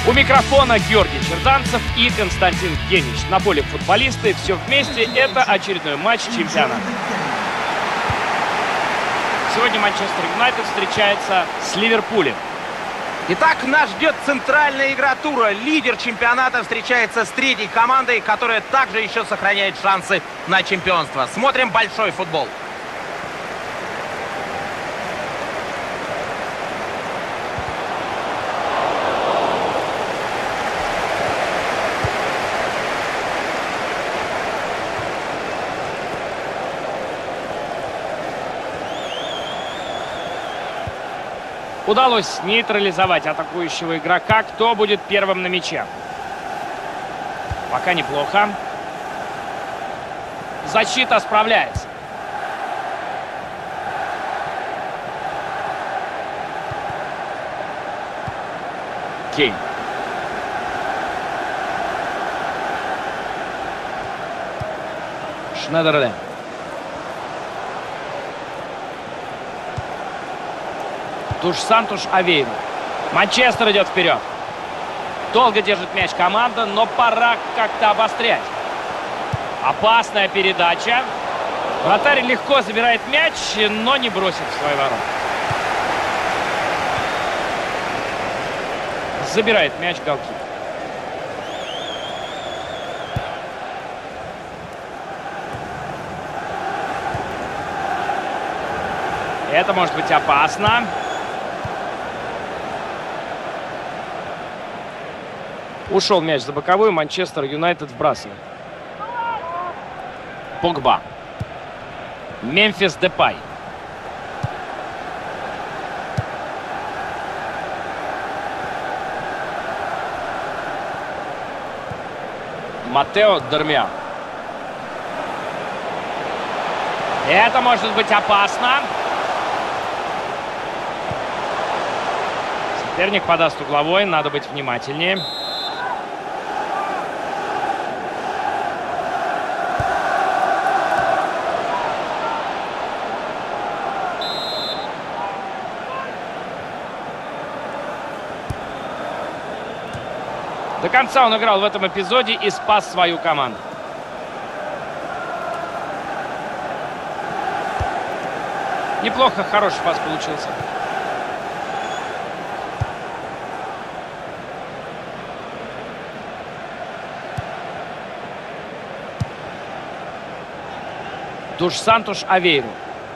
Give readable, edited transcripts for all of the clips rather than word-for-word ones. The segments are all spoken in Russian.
У микрофона Георгий Черданцев и Константин Генич. На поле футболисты, все вместе. Это очередной матч чемпионата. Сегодня Манчестер Юнайтед встречается с Ливерпулем. Итак, нас ждет центральная игра тура. Лидер чемпионата встречается с третьей командой, которая также еще сохраняет шансы на чемпионство. Смотрим большой футбол. Удалось нейтрализовать атакующего игрока. Кто будет первым на мяче? Пока неплохо. Защита справляется. Кейн. Шнайдерланд. Душ Сантуш Авейру. Манчестер идет вперед. Долго держит мяч команда, но пора как-то обострять. Опасная передача. Вратарь легко забирает мяч, но не бросит в свои ворота. Забирает мяч голкипер. Это может быть опасно. Ушел мяч за боковую, Манчестер Юнайтед вбрасывает. Погба. Мемфис Депай. Матео Дармиан. Это может быть опасно. Соперник подаст угловой, надо быть внимательнее. До конца он играл в этом эпизоде и спас свою команду. Неплохо, хороший пас получился. Душ Сантуш Авейру.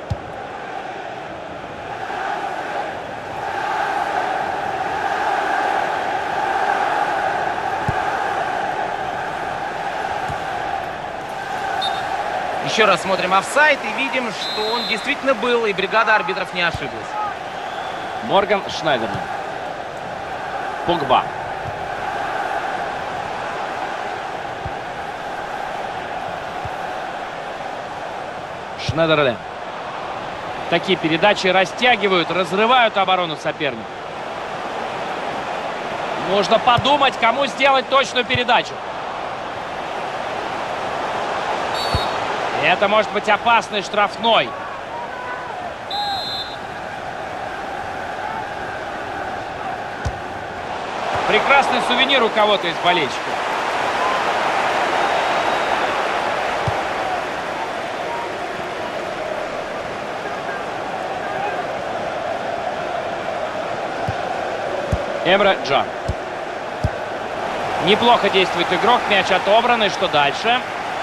Еще раз смотрим офсайд и видим, что он действительно был, и бригада арбитров не ошиблась. Морган Шнайдерланд. Погба. Шнайдерланд. Такие передачи растягивают, разрывают оборону соперника. Нужно подумать, кому сделать точную передачу. Это может быть опасный штрафной. Прекрасный сувенир у кого-то из болельщиков. Эмре Джан. Неплохо действует игрок. Мяч отобран. И что дальше?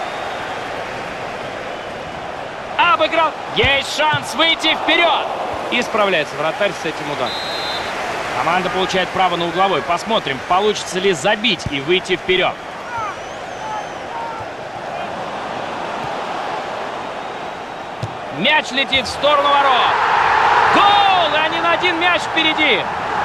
Обыграл. Есть шанс выйти вперед. И справляется вратарь с этим ударом. Команда получает право на угловой. Посмотрим, получится ли забить и выйти вперед. Мяч летит в сторону ворот. Гол! И они на один мяч впереди.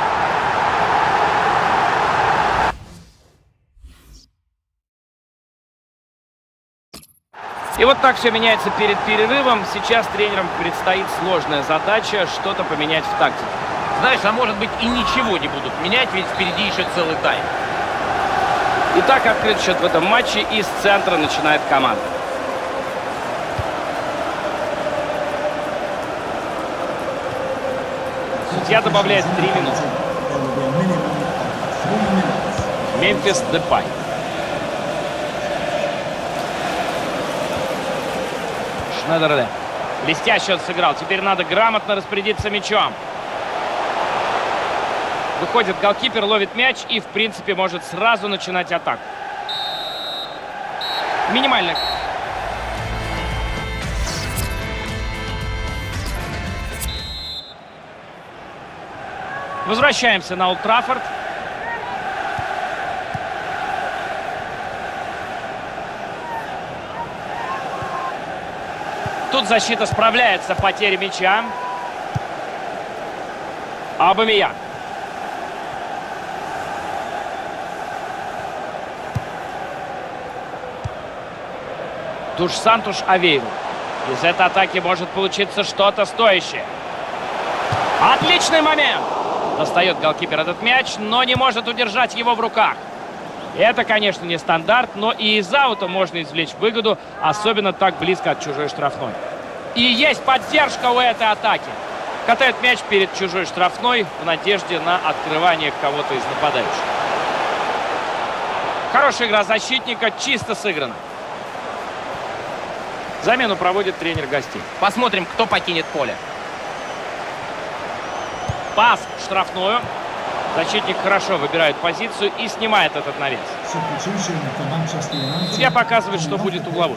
И вот так все меняется перед перерывом. Сейчас тренерам предстоит сложная задача что-то поменять в тактике. Знаешь, а может быть и ничего не будут менять, ведь впереди еще целый тайм. Итак, открыт счет в этом матче. И с центра начинает команда. Судья добавляет 3 минуты. Мемфис Депай. Шнедерле. Блестяще он сыграл. Теперь надо грамотно распорядиться мячом. Выходит голкипер, ловит мяч и, в принципе, может сразу начинать атаку. Минимально. Возвращаемся на Олд Траффорд. Тут защита справляется с потерей мяча. Обамейянг. Душ Сантуш Авейру. Из этой атаки может получиться что-то стоящее. Отличный момент! Достает голкипер этот мяч, но не может удержать его в руках. Это, конечно, не стандарт, но и из аута можно извлечь выгоду, особенно так близко от чужой штрафной. И есть поддержка у этой атаки. Катает мяч перед чужой штрафной в надежде на открывание кого-то из нападающих. Хорошая игра защитника, чисто сыграна. Замену проводит тренер гостей. Посмотрим, кто покинет поле. Пас в штрафную. Защитник хорошо выбирает позицию и снимает этот навес. Судья показывает, что будет угловой.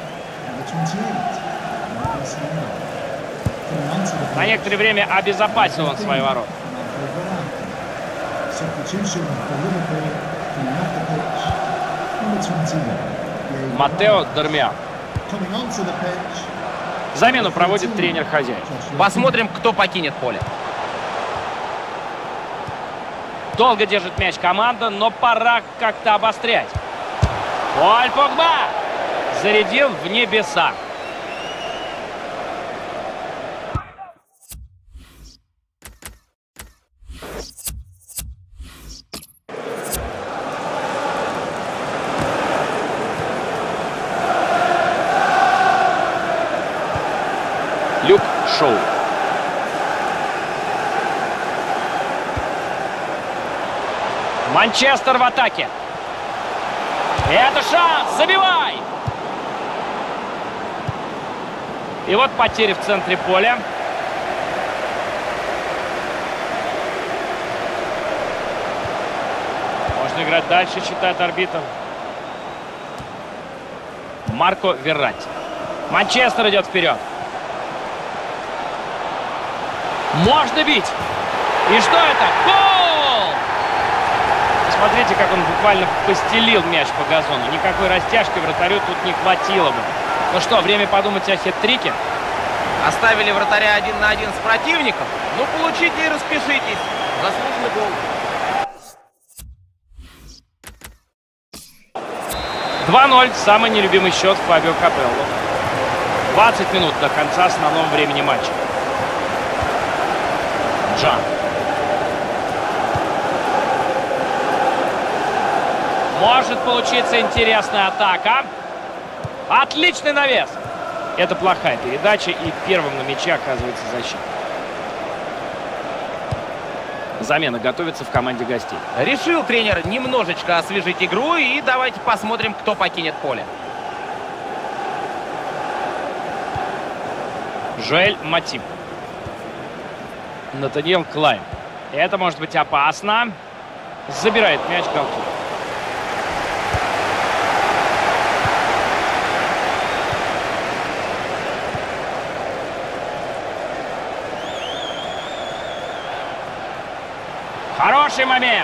На некоторое время обезопасил он свои ворота. Матео Дармиан. Замену проводит тренер хозяин. Посмотрим, кто покинет поле. Долго держит мяч команда, но пора как-то обострять. Поль Погба зарядил в небеса. Люк Шоу. Манчестер в атаке. Это шанс! Забивай! И вот потери в центре поля. Можно играть дальше, считает арбитр. Марко Верратти. Манчестер идет вперед. Можно бить! И что это? Гол! Смотрите, как он буквально постелил мяч по газону. Никакой растяжки вратарю тут не хватило бы. Ну что, время подумать о хет-трике. Оставили вратаря 1 на 1 с противником. Ну, получите и распишитесь. Заслуженный гол. 2-0. Самый нелюбимый счет Фабио Капелло. 20 минут до конца основного времени матча. Джан. Может получиться интересная атака. Отличный навес. Это плохая передача, и первым на мяче оказывается защита. Замена готовится в команде гостей. Решил тренер немножечко освежить игру, и давайте посмотрим, кто покинет поле. Жоэль Матип. Натаниэл Клайн. Это может быть опасно. Забирает мяч голкипер. Хороший момент.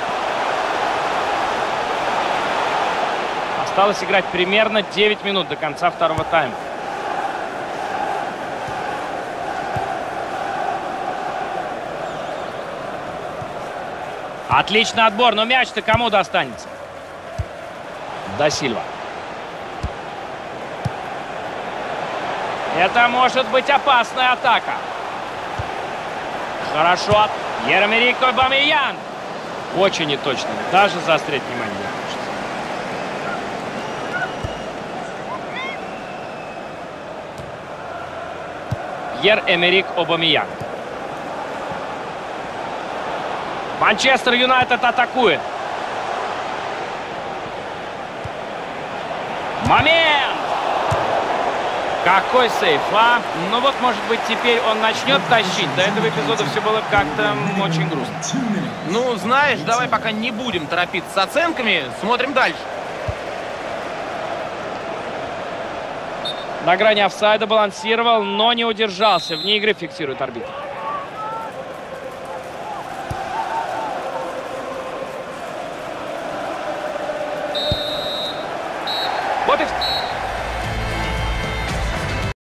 Осталось играть примерно 9 минут до конца второго тайма. Отличный отбор, но мяч-то кому достанется? Да Сильва. Это может быть опасная атака. Хорошо. Пьер-Эмерик Обамейянг. Очень неточно. Даже заострять внимание не хочется. Пьер-Эмерик Обамейянг. Манчестер Юнайтед атакует. Момент! Какой сейф, а? Ну вот, может быть, теперь он начнет тащить. До этого эпизода все было как-то очень грустно. Ну, знаешь, давай пока не будем торопиться с оценками. Смотрим дальше. На грани офсайда балансировал, но не удержался. Вне игры фиксирует арбитр.